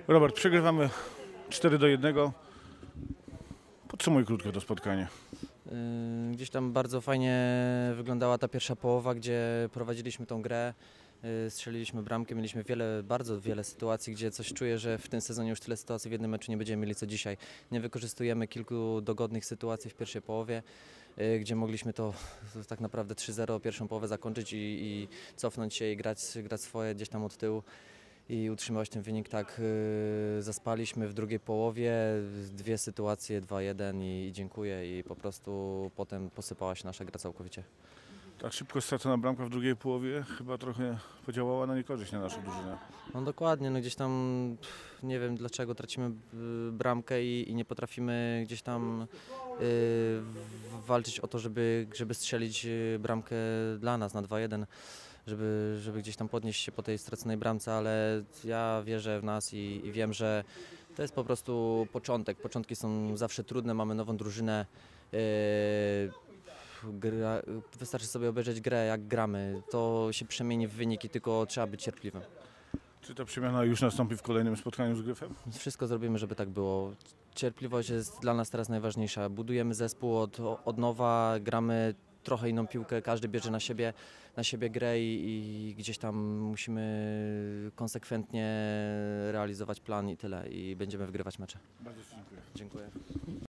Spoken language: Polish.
Robert, przegrywamy 4-1. Podsumuj krótko to spotkanie. Gdzieś tam bardzo fajnie wyglądała ta pierwsza połowa, gdzie prowadziliśmy tą grę, strzeliliśmy bramkę, mieliśmy bardzo wiele sytuacji, gdzie coś czuję, że w tym sezonie już tyle sytuacji w jednym meczu nie będziemy mieli co dzisiaj. Nie wykorzystujemy kilku dogodnych sytuacji w pierwszej połowie, gdzie mogliśmy to tak naprawdę 3-0 pierwszą połowę zakończyć i cofnąć się i grać swoje gdzieś tam od tyłu i utrzymać ten wynik. Tak zaspaliśmy w drugiej połowie, dwie sytuacje, 2-1 i dziękuję, i po prostu potem posypała się nasza gra całkowicie. Tak szybko stracona bramka w drugiej połowie chyba trochę podziałała na niekorzyść na naszą drużynę. No dokładnie, no gdzieś tam nie wiem dlaczego tracimy bramkę i nie potrafimy gdzieś tam walczyć o to, żeby strzelić bramkę dla nas na 2-1. Żeby gdzieś tam podnieść się po tej straconej bramce, ale ja wierzę w nas i wiem, że to jest po prostu początek. Początki są zawsze trudne, mamy nową drużynę. Wystarczy sobie obejrzeć grę, jak gramy. To się przemieni w wyniki, tylko trzeba być cierpliwym. Czy ta przemiana już nastąpi w kolejnym spotkaniu z Gryfem? Wszystko zrobimy, żeby tak było. Cierpliwość jest dla nas teraz najważniejsza. Budujemy zespół od nowa, gramy trochę inną piłkę, każdy bierze na siebie grę i gdzieś tam musimy konsekwentnie realizować plan i tyle. I będziemy wygrywać mecze. Bardzo dziękuję. Dziękuję.